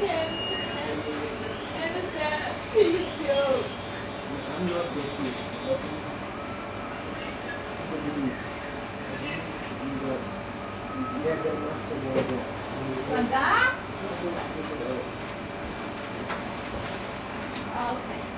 And it's that he's joke. I'm not joking. This is the belief. Yeah, the master model. Ganda? Okay.